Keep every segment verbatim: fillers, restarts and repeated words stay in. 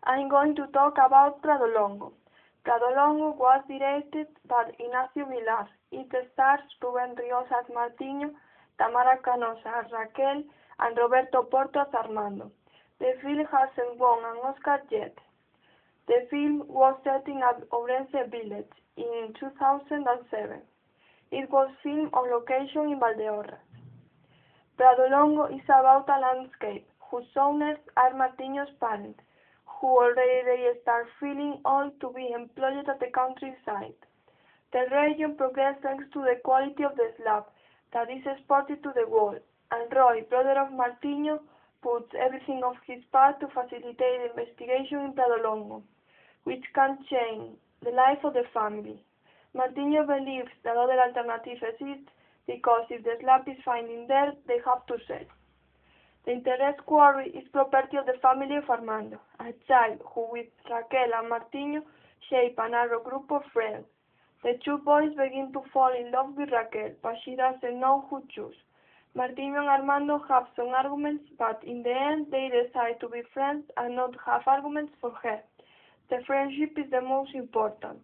I'm going to talk about Pradolongo. Pradolongo was directed by Ignacio Vilar. It stars Rubén Ríos as Martiño, Tamara Canosa as Raquel, and Roberto Porto as Armando. The film hasn't won an Oscar yet. The film was set in Ourense village in two thousand seven. It was filmed on location in Valdeorras. Pradolongo is about a landscape whose owners are Martiño's parents, who already start feeling old to be employed at the countryside. The region progressed thanks to the quality of the slab that is exported to the world, and Roy, brother of Martiño, puts everything of his part to facilitate the investigation in Pradolongo, which can change the life of the family. Martiño believes that other alternatives exist because if the slab is found in there, they have to sell. The interest quarry is property of the family of Armando, a child who with Raquel and Martiño shape a narrow group of friends. The two boys begin to fall in love with Raquel, but she doesn't know who to choose. Martiño and Armando have some arguments, but in the end they decide to be friends and not have arguments for her. The friendship is the most important.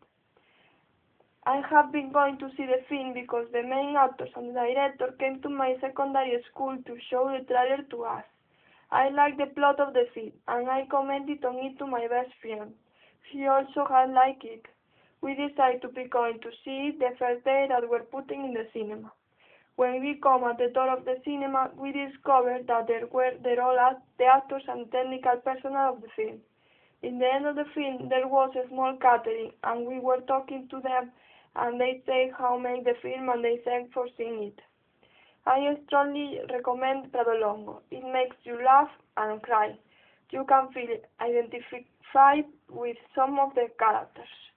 I have been going to see the film because the main actors and the director came to my secondary school to show the trailer to us. I like the plot of the film, and I commented on it to my best friend. He also had liked it. We decided to be going to see it the first day that we're putting in the cinema. When we come at the door of the cinema, we discovered that there were there all the actors and technical personnel of the film. In the end of the film, there was a small catering, and we were talking to them, and they say how make the film, and they thank for seeing it. I strongly recommend Pradolongo. It makes you laugh and cry. You can feel identified with some of the characters.